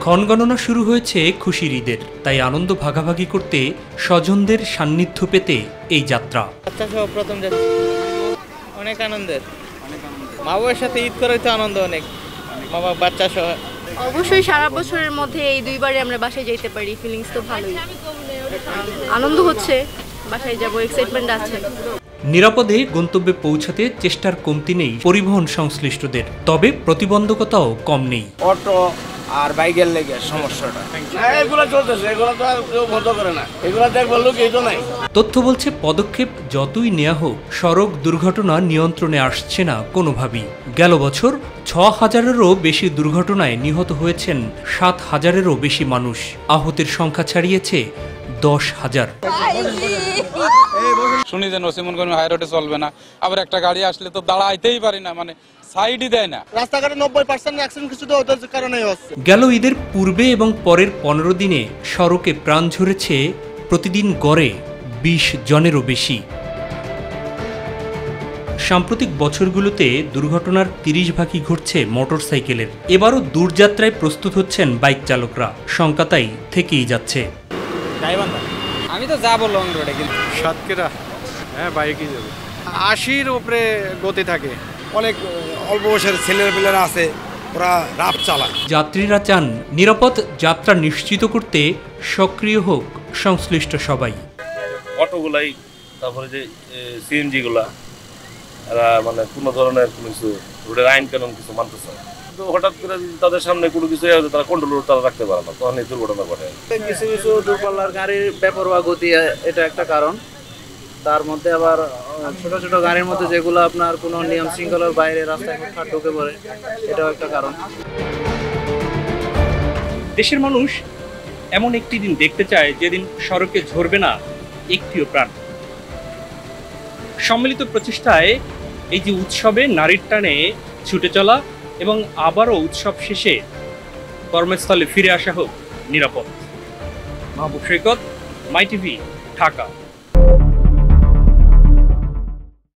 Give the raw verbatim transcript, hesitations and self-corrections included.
ক্ষণগণনা শুরু হয়েছে খুশির ঈদের, তাই আনন্দ ভাগাভাগি করতে স্বজনদের সান্নিধ্য পেতে এই যাত্রা। বাচ্চা সহ প্রথম যাচ্ছি, অনেক আনন্দের। মা বাবার সাথে ঈদ করে তো আনন্দ অনেক, মা বাবা বাচ্চা সহ। অবশ্যই সারা বছরের মধ্যে এই দুইবারে আমরা বাসায় যেতে পারি, ফিলিংস তো ভালোই, আনন্দ হচ্ছে, বাসায় যাব, এক্সাইটমেন্ট আছে। নিরাপদে গন্তব্যে পৌঁছাতে চেষ্টার কমতি নেই পরিবহন সংশ্লিষ্টদের, তবে প্রতিবন্ধকতাও কম নেই। অটো আর বাইকের লেগে সমস্যাটা এগুলো চলতেছে, এগুলো তো আর কেউ বন্ধ করে না, এগুলো দেখবার লোক এই তো নাই। তথ্য বলছে পদক্ষেপ যতই নেওয়া হোক সড়ক দুর্ঘটনা নিয়ন্ত্রণে আসছে না কোনোভাবেই। গেল বছর ছ হাজারেরও বেশি দুর্ঘটনায় নিহত হয়েছেন সাত হাজারেরও বেশি মানুষ, আহতের সংখ্যা ছাড়িয়েছে দশ হাজার। শুনি যে নসিমন কোনো হাই রোডে চলবে না, আবার একটা গাড়ি আসলে তো দাঁড়াইতেই পারি না, মানে সাইডই দেয় না। রাস্তাঘাটে নব্বই পার্সেন্ট অ্যাক্সিডেন্ট কিছু তো ওদের কারণেই হচ্ছে। গেল ঈদের পূর্বে এবং পরের পনেরো দিনে সড়কে প্রাণ ঝরেছে প্রতিদিন গড়ে বিশ জনেরও বেশি। সাম্প্রতিক বছরগুলোতে দুর্ঘটনার তিরিশ ভাগই ঘটছে মোটরসাইকেলের। এবারও দূরযাত্রায় প্রস্তুত হচ্ছেন বাইক চালকরা, শঙ্কা তাই থেকেই যাচ্ছে। আমি তো যাবো লং রোডে, কিন্তু সাতক্ষীরা হ্যাঁ বাইকই যাবে। আশির উপরে গতি থাকে, অনেক অল্প বয়সের ছেলেপেলেরা আছে, ওরা রাফ চালায়। যাত্রীরা চান নিরাপদ যাত্রা নিশ্চিত করতে সক্রিয় হোক সংশ্লিষ্ট সবাই। অটোগুলাই, তারপরে যে সিএনজি গুলা, এরা মানে কোনো ধরনের কোনো কিছু রোডের আইন কানুন কিছু মানতেছে না। তো হঠাৎ করে তাদের সামনে কোনো কিছু তারা কন্ট্রোল তারা রাখতে পারে না, তখন এই দুর্ঘটনা ঘটে। কিছু কিছু দূরপাল্লার গাড়ির বেপরোয়া গতি, এটা একটা কারণ। তার মধ্যে আবার ছোট ছোট গাড়ির মধ্যে যেগুলো আপনার কোনো নিয়ম শৃঙ্খলার বাইরে রাস্তায় হুটহাট ঢুকে পড়ে, এটাও একটা কারণ। দেশের মানুষ এমন একটি দিন দেখতে চায় যেদিন সড়কে ঝরবে না একটিও প্রাণ। সম্মিলিত প্রচেষ্টায় এই যে উৎসবে নারীর টানে ছুটে চলা এবং আবারও উৎসব শেষে কর্মস্থলে ফিরে আসা হোক নিরাপদ। মাহবুব সৈকত, মাইটিভি, ঢাকা।